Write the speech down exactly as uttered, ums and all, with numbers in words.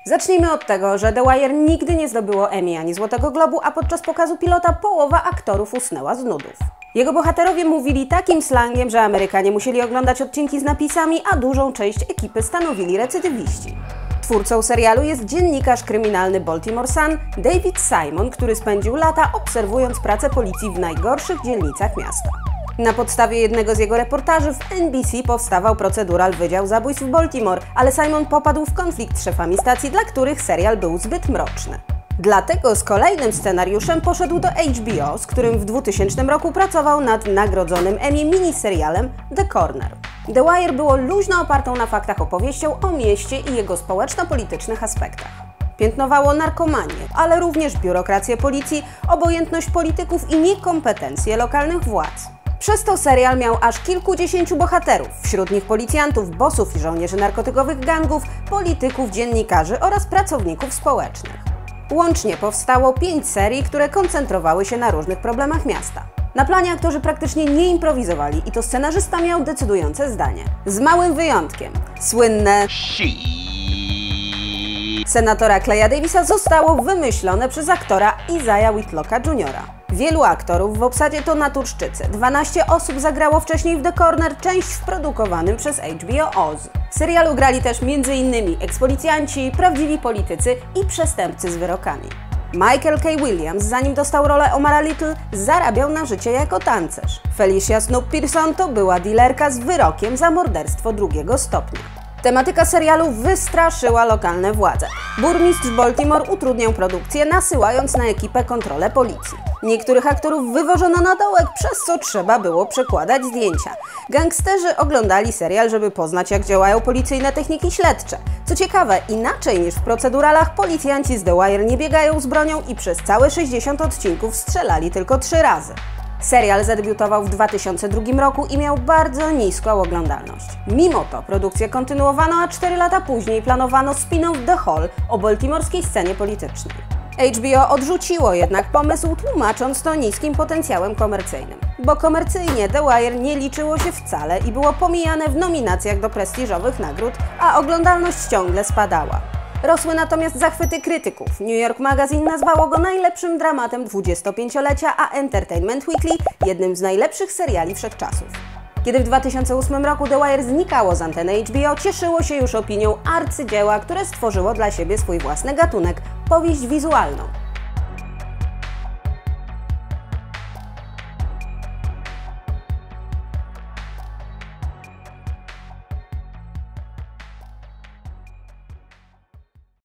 Zacznijmy od tego, że The Wire nigdy nie zdobyło Emmy ani Złotego Globu, a podczas pokazu pilota połowa aktorów usnęła z nudów. Jego bohaterowie mówili takim slangiem, że Amerykanie musieli oglądać odcinki z napisami, a dużą część ekipy stanowili recydywiści. Twórcą serialu jest dziennikarz kryminalny Baltimore Sun David Simon, który spędził lata obserwując pracę policji w najgorszych dzielnicach miasta. Na podstawie jednego z jego reportaży w N B C powstawał procedural Wydział Zabójstw w Baltimore, ale Simon popadł w konflikt z szefami stacji, dla których serial był zbyt mroczny. Dlatego z kolejnym scenariuszem poszedł do H B O, z którym w dwutysięcznym roku pracował nad nagrodzonym Emmy miniserialem The Corner. The Wire było luźno opartą na faktach opowieścią o mieście i jego społeczno-politycznych aspektach. Piętnowało narkomanię, ale również biurokrację policji, obojętność polityków i niekompetencje lokalnych władz. Przez to serial miał aż kilkudziesięciu bohaterów, wśród nich policjantów, bossów i żołnierzy narkotykowych gangów, polityków, dziennikarzy oraz pracowników społecznych. Łącznie powstało pięć serii, które koncentrowały się na różnych problemach miasta. Na planie aktorzy praktycznie nie improwizowali i to scenarzysta miał decydujące zdanie. Z małym wyjątkiem. Słynne senatora Claya Davisa zostało wymyślone przez aktora Isaiah Whitlocka juniora Wielu aktorów w obsadzie to naturszczycy. dwanaście osób zagrało wcześniej w The Corner, część w produkowanym przez H B O Oz. W serialu grali też między innymi ekspolicjanci, prawdziwi politycy i przestępcy z wyrokami. Michael K. Williams, zanim dostał rolę Omara Little, zarabiał na życie jako tancerz. Felicia Snoop Pearson to była dealerka z wyrokiem za morderstwo drugiego stopnia. Tematyka serialu wystraszyła lokalne władze. Burmistrz Baltimore utrudniał produkcję, nasyłając na ekipę kontrolę policji. Niektórych aktorów wywożono na dołek, przez co trzeba było przekładać zdjęcia. Gangsterzy oglądali serial, żeby poznać, jak działają policyjne techniki śledcze. Co ciekawe, inaczej niż w proceduralach, policjanci z The Wire nie biegają z bronią i przez całe sześćdziesiąt odcinków strzelali tylko trzy razy. Serial zadebiutował w dwa tysiące drugim roku i miał bardzo niską oglądalność. Mimo to produkcję kontynuowano, a cztery lata później planowano spin-off The Hall o baltimorskiej scenie politycznej. H B O odrzuciło jednak pomysł, tłumacząc to niskim potencjałem komercyjnym. Bo komercyjnie The Wire nie liczyło się wcale i było pomijane w nominacjach do prestiżowych nagród, a oglądalność ciągle spadała. Rosły natomiast zachwyty krytyków. New York Magazine nazwało go najlepszym dramatem dwudziestopięciolecia, a Entertainment Weekly jednym z najlepszych seriali wszechczasów. Kiedy w dwa tysiące ósmym roku The Wire znikało z anteny H B O, cieszyło się już opinią arcydzieła, które stworzyło dla siebie swój własny gatunek – powieść wizualną.